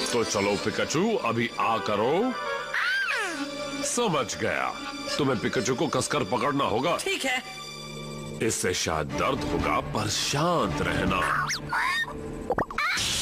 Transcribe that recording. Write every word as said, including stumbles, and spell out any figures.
तो चलो पिकाचू, अभी आ करो। समझ गया, तुम्हें पिकाचू को कसकर पकड़ना होगा। ठीक है। इससे शायद दर्द होगा, पर शांत रहना।